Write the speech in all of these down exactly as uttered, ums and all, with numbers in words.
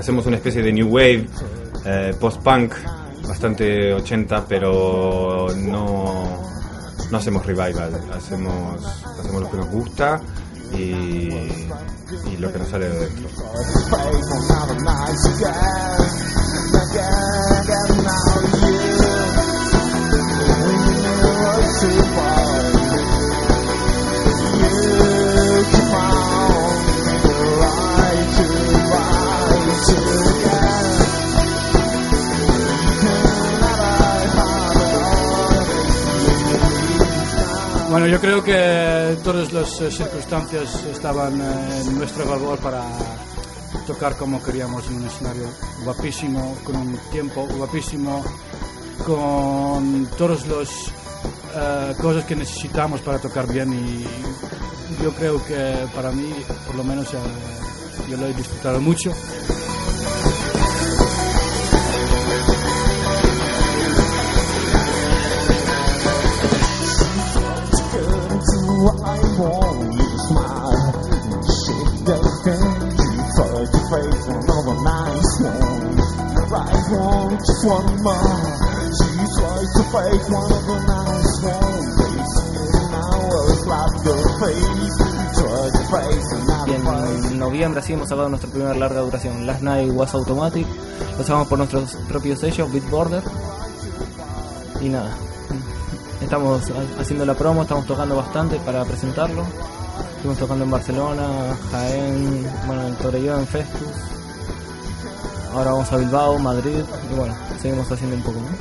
hacemos una especie de new wave, eh, post-punk, bastante ochenta, pero no, no hacemos revival, hacemos, hacemos lo que nos gusta y, y lo que nos sale de dentro. Bueno, yo creo que todas las eh, circunstancias estaban eh, en nuestro favor para tocar como queríamos en un escenario guapísimo, con un tiempo guapísimo, con todas las eh, cosas que necesitamos para tocar bien, y yo creo que para mí, por lo menos, eh, yo lo he disfrutado mucho. En noviembre así hemos sacado nuestra primera larga duración, Last Night Was Automatic. Lo sacamos por nuestros propios sellos, Beat Border. Y nada, estamos haciendo la promo, estamos tocando bastante para presentarlo. Estuvimos tocando en Barcelona, Jaén, bueno, en Torelló, en Festus. Ahora vamos a Bilbao, Madrid, y bueno, seguimos haciendo un poco, ¿no?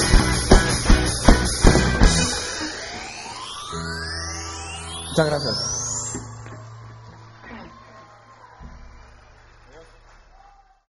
Muchas gracias.